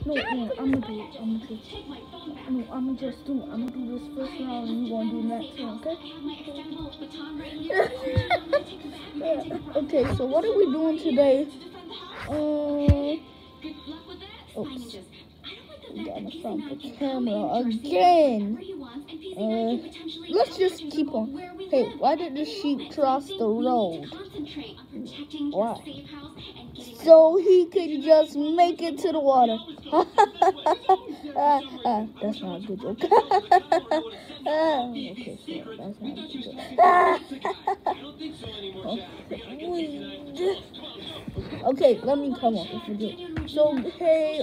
No, I'm gonna do it. No, I'm gonna just do it. I'm gonna do this first round and you gonna do next one, okay? Okay, so what are we doing today? Oops. We got in front of the camera again. Let's just keep on. Hey, why did the sheep cross the road? Why? So he can just make it to the water. That's not a good joke. Okay, so that's not a good joke. Okay, let me come up with a joke. So, hey,